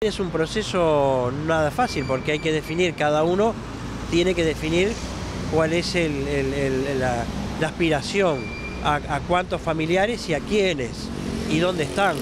Es un proceso nada fácil porque hay que definir, cada uno tiene que definir cuál es la aspiración, a cuántos familiares y a quiénes y dónde están.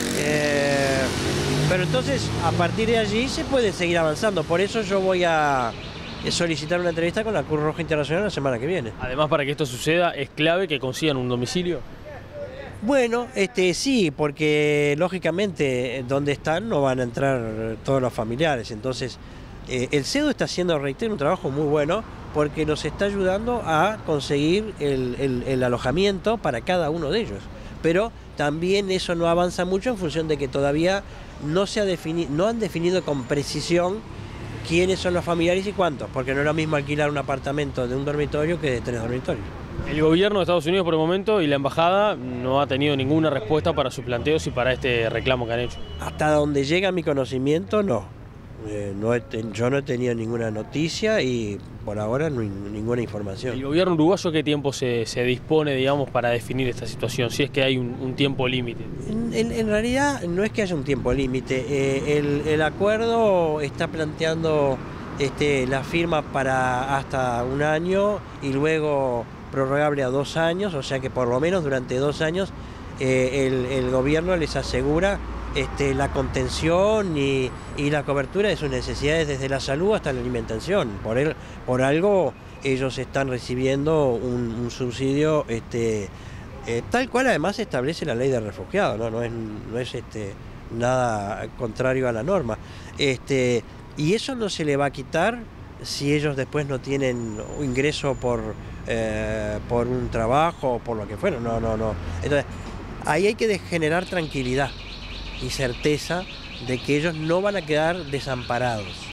Pero entonces a partir de allí se puede seguir avanzando, por eso yo voy a solicitar una entrevista con la Cruz Roja Internacional la semana que viene. Además, para que esto suceda, es clave que consigan un domicilio. Bueno, sí, porque lógicamente donde están no van a entrar todos los familiares, entonces el CEDU está haciendo, reitero, un trabajo muy bueno porque nos está ayudando a conseguir el alojamiento para cada uno de ellos, pero también eso no avanza mucho en función de que todavía no han definido con precisión quiénes son los familiares y cuántos, porque no es lo mismo alquilar un apartamento de un dormitorio que de 3 dormitorios. El gobierno de Estados Unidos por el momento y la embajada no ha tenido ninguna respuesta para sus planteos y para este reclamo que han hecho. Hasta donde llega mi conocimiento, no. Yo no he tenido ninguna noticia y por ahora no hay ninguna información. ¿El gobierno uruguayo qué tiempo se dispone, digamos, para definir esta situación? Si es que hay un tiempo límite. En realidad no es que haya un tiempo límite. El acuerdo está planteando la firma para hasta 1 año y luego prorrogable a 2 años, o sea que por lo menos durante 2 años el gobierno les asegura la contención y la cobertura de sus necesidades desde la salud hasta la alimentación. Por algo ellos están recibiendo un subsidio tal cual además establece la ley de refugiados, no es nada contrario a la norma. Y eso no se le va a quitar si ellos después no tienen ingreso por un trabajo o por lo que fuera, no. Entonces, ahí hay que generar tranquilidad y certeza de que ellos no van a quedar desamparados.